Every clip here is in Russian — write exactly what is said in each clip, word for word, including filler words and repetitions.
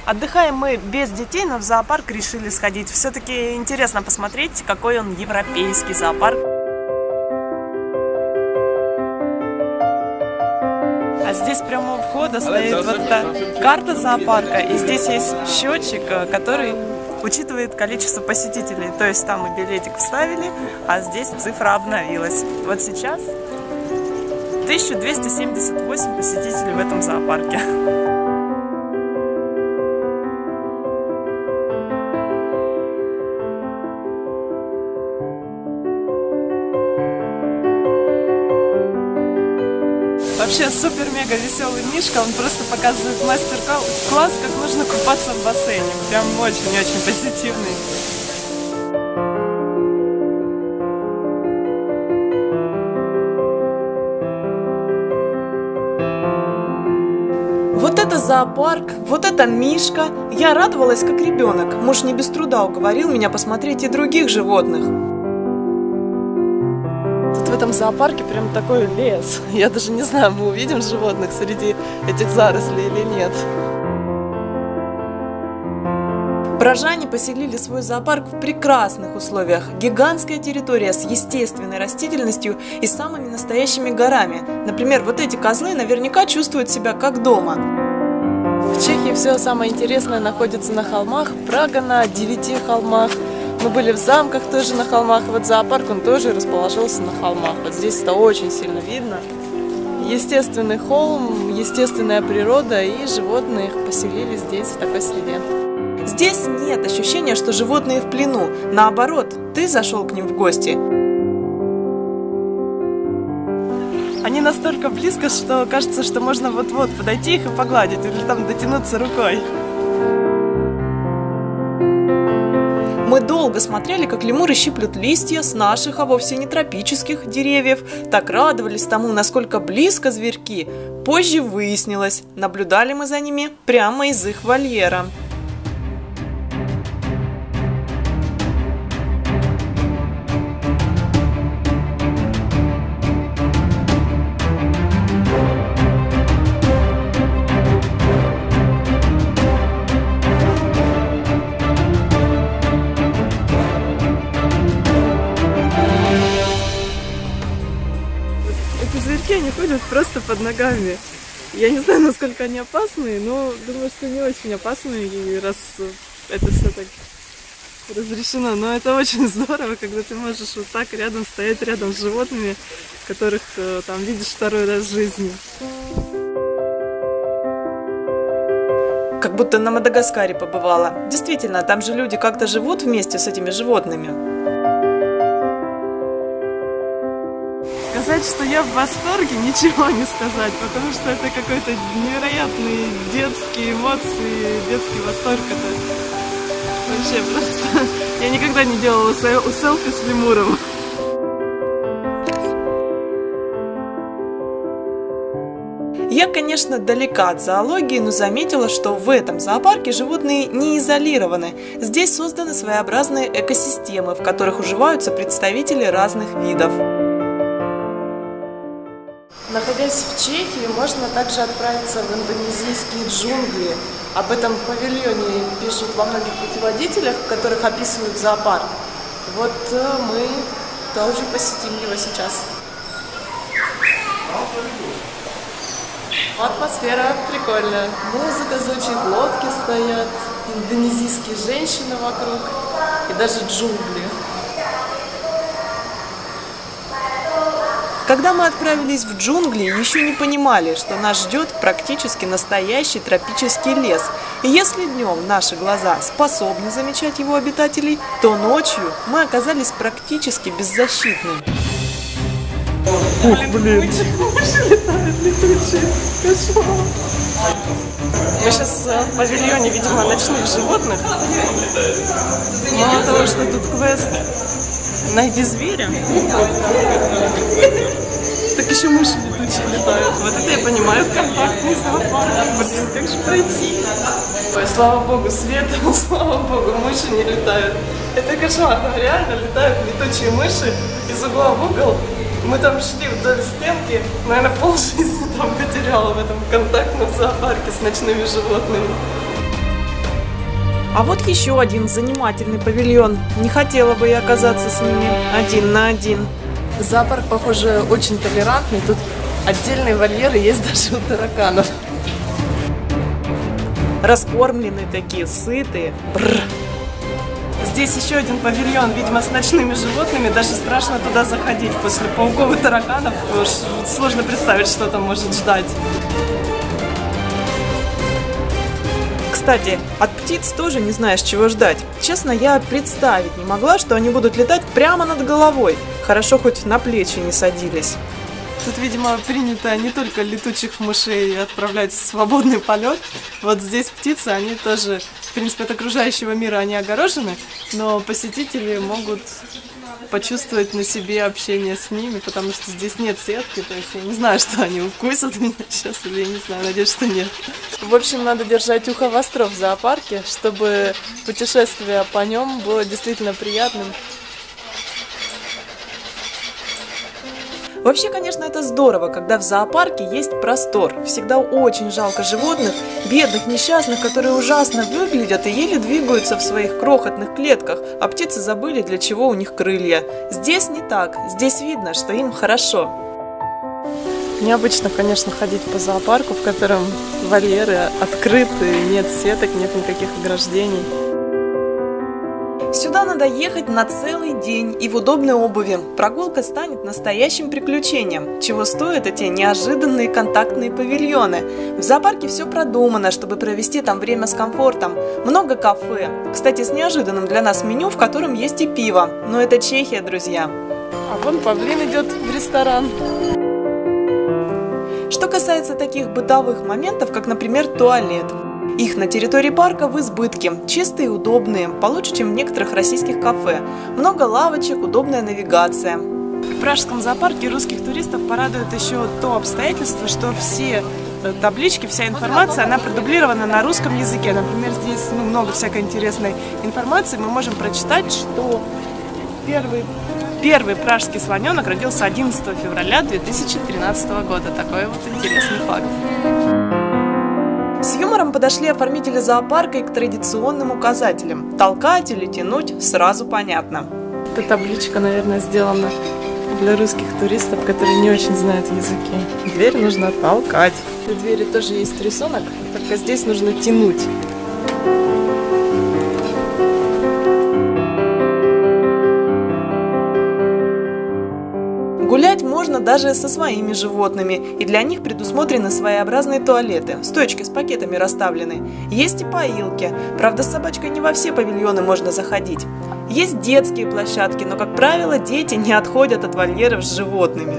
Отдыхаем мы без детей, но в зоопарк решили сходить. Все-таки интересно посмотреть, какой он европейский зоопарк. А здесь прямо у входа стоит вот эта карта зоопарка, и здесь есть счетчик, который учитывает количество посетителей. То есть там мы билетик вставили, а здесь цифра обновилась. Вот сейчас тысяча двести семьдесят восемь посетителей в этом зоопарке. Вообще супер-мега веселый Мишка, он просто показывает мастер-класс, как нужно купаться в бассейне. Прям очень-очень позитивный. Вот это зоопарк, вот это Мишка. Я радовалась как ребенок. Муж не без труда уговорил меня посмотреть и других животных. В этом зоопарке прям такой лес. Я даже не знаю, мы увидим животных среди этих зарослей или нет. Прожане поселили свой зоопарк в прекрасных условиях. Гигантская территория с естественной растительностью и самыми настоящими горами. Например, вот эти козлы наверняка чувствуют себя как дома. В Чехии все самое интересное находится на холмах. Прага на девяти холмах. Мы были в замках тоже на холмах, вот зоопарк, он тоже расположился на холмах. Вот здесь это очень сильно видно. Естественный холм, естественная природа, и животные поселились здесь, в такой среде. Здесь нет ощущения, что животные в плену. Наоборот, ты зашел к ним в гости. Они настолько близко, что кажется, что можно вот-вот подойти их и погладить, или там дотянуться рукой. Мы долго смотрели, как лемуры щиплют листья с наших, а вовсе не тропических деревьев. Так радовались тому, насколько близко зверьки. Позже выяснилось, наблюдали мы за ними прямо из их вольера. Зверьки, они ходят просто под ногами. Я не знаю, насколько они опасные, но думаю, что не очень опасные, раз это все так разрешено. Но это очень здорово, когда ты можешь вот так рядом стоять, рядом с животными, которых там видишь второй раз в жизни. Как будто на Мадагаскаре побывала. Действительно, там же люди как-то живут вместе с этими животными. Сказать, что я в восторге, ничего не сказать, потому что это какой-то невероятный детские эмоции, детский восторг. Это вообще просто... Я никогда не делала селфи с лемуром. Я, конечно, далека от зоологии, но заметила, что в этом зоопарке животные не изолированы. Здесь созданы своеобразные экосистемы, в которых уживаются представители разных видов. Находясь в Чехии, можно также отправиться в индонезийские джунгли. Об этом павильоне пишут во многих путеводителях, в которых описывают зоопарк. Вот мы тоже посетим его сейчас. Атмосфера прикольная. Музыка звучит, лодки стоят, индонезийские женщины вокруг и даже джунгли. Когда мы отправились в джунгли, еще не понимали, что нас ждет практически настоящий тропический лес. И если днем наши глаза способны замечать его обитателей, то ночью мы оказались практически беззащитны. Ух, блин! Мыши летают, летучие. Кошмар. Мы сейчас в павильоне, видимо, ночных животных. Мало того, что тут квест «Найди зверя», так еще мыши летучие летают. Вот это я понимаю, компактный зоопарк. Блин, как же пройти? Ой, слава богу, свет, слава богу, мыши не летают. Это кошмар, там реально летают летучие мыши из угла в угол. Мы там шли вдоль стенки, наверное, полжизни там потеряла в этом контактном зоопарке с ночными животными. А вот еще один занимательный павильон. Не хотела бы я оказаться с ними один на один. Зоопарк, похоже, очень толерантный. Тут отдельные вольеры есть даже у тараканов. Раскормленные такие, сытые. Бррр. Здесь еще один павильон, видимо, с ночными животными. Даже страшно туда заходить. После пауков и тараканов уж сложно представить, что там может ждать. Кстати, от птиц тоже не знаешь, чего ждать. Честно, я представить не могла, что они будут летать прямо над головой. Хорошо, хоть на плечи не садились. Тут, видимо, принято не только летучих мышей отправлять в свободный полет. Вот здесь птицы, они тоже, в принципе, от окружающего мира они огорожены, но посетители могут почувствовать на себе общение с ними, потому что здесь нет сетки, то есть я не знаю, что они укусят меня сейчас, или я не знаю, надеюсь, что нет. В общем, надо держать ухо востро в зоопарке, чтобы путешествие по нем было действительно приятным. Вообще, конечно, это здорово, когда в зоопарке есть простор. Всегда очень жалко животных, бедных, несчастных, которые ужасно выглядят и еле двигаются в своих крохотных клетках, а птицы забыли, для чего у них крылья. Здесь не так, здесь видно, что им хорошо. Необычно, конечно, ходить по зоопарку, в котором вольеры открыты, нет сеток, нет никаких ограждений. Сюда надо ехать на целый день и в удобной обуви. Прогулка станет настоящим приключением, чего стоят эти неожиданные контактные павильоны. В зоопарке все продумано, чтобы провести там время с комфортом. Много кафе. Кстати, с неожиданным для нас меню, в котором есть и пиво. Но это Чехия, друзья. А вон павлин идет в ресторан. Что касается таких бытовых моментов, как, например, туалет. Их на территории парка в избытке, чистые и удобные, получше, чем в некоторых российских кафе. Много лавочек, удобная навигация. В пражском зоопарке русских туристов порадует еще то обстоятельство, что все таблички, вся информация, она продублирована на русском языке. Например, здесь ну, много всякой интересной информации. Мы можем прочитать, что первый, первый пражский слоненок родился одиннадцатого февраля две тысячи тринадцатого года. Такой вот интересный факт. С юмором подошли оформители зоопарка и к традиционным указателям. Толкать или тянуть сразу понятно. Эта табличка, наверное, сделана для русских туристов, которые не очень знают языки. Дверь нужно толкать. В двери тоже есть рисунок, только здесь нужно тянуть. Гулять можно даже со своими животными, и для них предусмотрены своеобразные туалеты, стойки с пакетами расставлены. Есть и поилки, правда, с собачкой не во все павильоны можно заходить. Есть детские площадки, но, как правило, дети не отходят от вольеров с животными.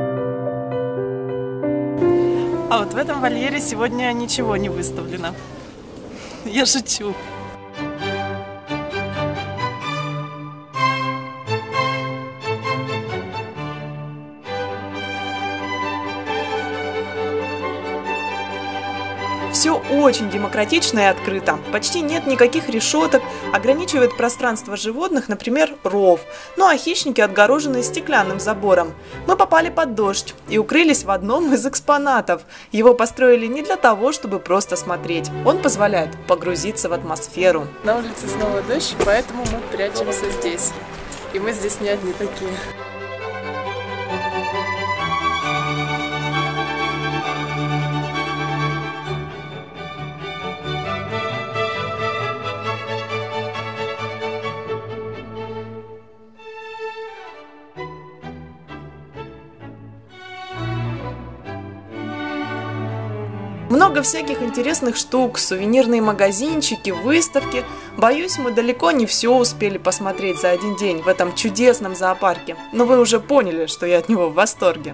А вот в этом вольере сегодня ничего не выставлено. Я шучу. Все очень демократично и открыто. Почти нет никаких решеток, ограничивает пространство животных, например, ров. Ну а хищники отгорожены стеклянным забором. Мы попали под дождь и укрылись в одном из экспонатов. Его построили не для того, чтобы просто смотреть. Он позволяет погрузиться в атмосферу. На улице снова дождь, поэтому мы прячемся здесь. И мы здесь не одни такие. Много всяких интересных штук, сувенирные магазинчики, выставки. Боюсь, мы далеко не все успели посмотреть за один день в этом чудесном зоопарке. Но вы уже поняли, что я от него в восторге.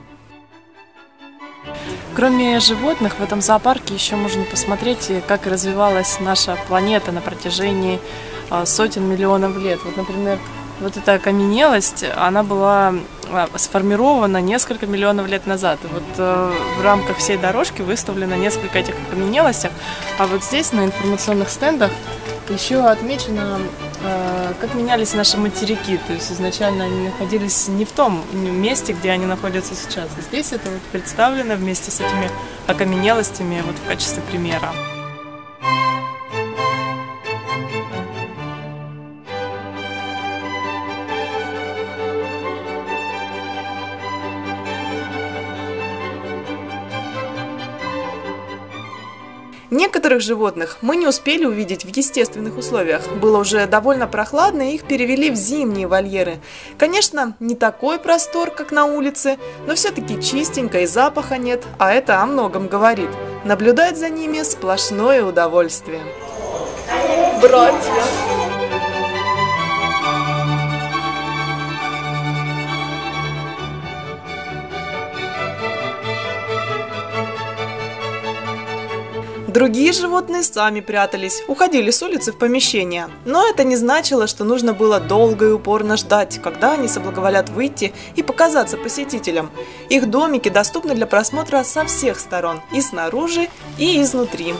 Кроме животных, в этом зоопарке еще можно посмотреть, как развивалась наша планета на протяжении сотен миллионов лет. Вот, например, вот эта окаменелость, она была сформирована несколько миллионов лет назад. И вот э, в рамках всей дорожки выставлено несколько этих окаменелостей. А вот здесь на информационных стендах еще отмечено, э, как менялись наши материки. То есть изначально они находились не в том месте, где они находятся сейчас. И здесь это вот представлено вместе с этими окаменелостями вот в качестве примера. Некоторых животных мы не успели увидеть в естественных условиях. Было уже довольно прохладно, и их перевели в зимние вольеры. Конечно, не такой простор, как на улице, но все-таки чистенько и запаха нет, а это о многом говорит. Наблюдать за ними сплошное удовольствие. Братья! Другие животные сами прятались, уходили с улицы в помещение. Но это не значило, что нужно было долго и упорно ждать, когда они соблаговолят выйти и показаться посетителям. Их домики доступны для просмотра со всех сторон, и снаружи, и изнутри.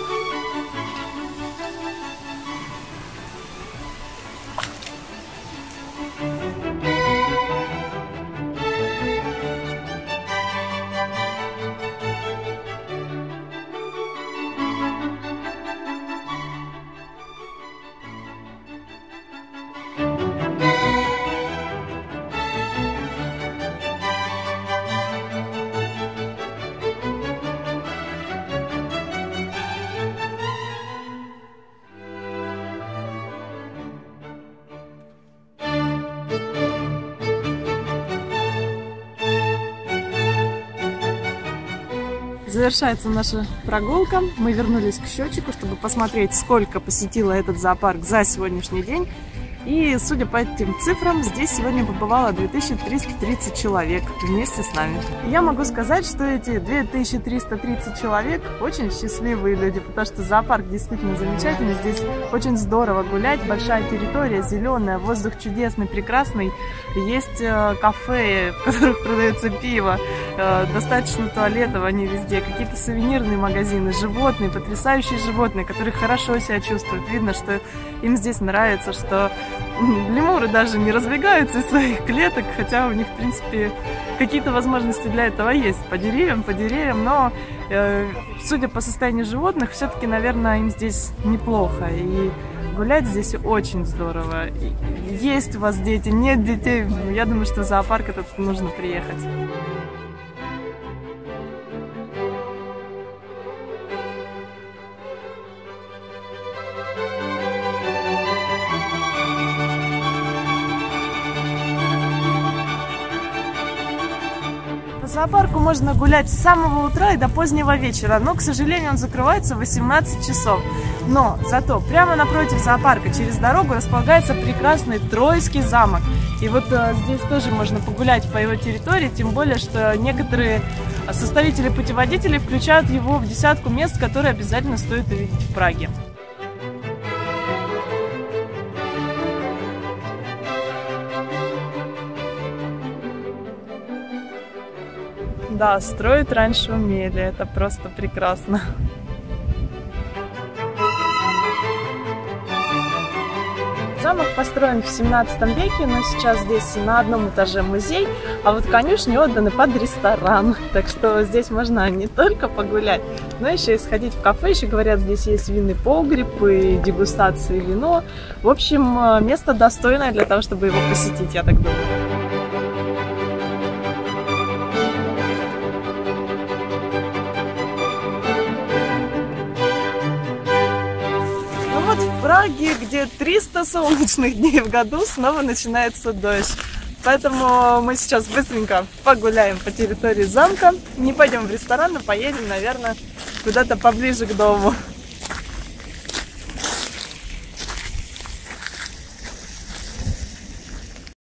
Завершается наша прогулка. Мы вернулись к счетчику, чтобы посмотреть, сколько посетило этот зоопарк за сегодняшний день. И, судя по этим цифрам, здесь сегодня побывало две тысячи триста тридцать человек вместе с нами. И я могу сказать, что эти две тысячи триста тридцать человек очень счастливые люди, потому что зоопарк действительно замечательный. Здесь очень здорово гулять, большая территория, зеленая, воздух чудесный, прекрасный. Есть кафе, в которых продается пиво, достаточно туалетов, они везде, какие-то сувенирные магазины, животные, потрясающие животные, которые хорошо себя чувствуют. Видно, что им здесь нравится, что лемуры даже не разбегаются из своих клеток, хотя у них, в принципе, какие-то возможности для этого есть. По деревьям, по деревьям, но, э, судя по состоянию животных, все-таки, наверное, им здесь неплохо. И гулять здесь очень здорово. И есть у вас дети, нет детей, я думаю, что в зоопарк этот нужно приехать. По зоопарку можно гулять с самого утра и до позднего вечера, но, к сожалению, он закрывается в восемнадцать часов. Но зато прямо напротив зоопарка через дорогу располагается прекрасный Троицкий замок. И вот э, здесь тоже можно погулять по его территории, тем более, что некоторые составители путеводителей включают его в десятку мест, которые обязательно стоит увидеть в Праге. Да, строить раньше умели, это просто прекрасно. Замок построен в семнадцатом веке, но сейчас здесь на одном этаже музей, а вот конюшни отданы под ресторан. Так что здесь можно не только погулять, но еще и сходить в кафе. Еще говорят, здесь есть винный погреб и дегустации вино. В общем, место достойное для того, чтобы его посетить, я так думаю. В Праге, где триста солнечных дней в году, снова начинается дождь. Поэтому мы сейчас быстренько погуляем по территории замка. Не пойдем в ресторан, а поедем, наверное, куда-то поближе к дому.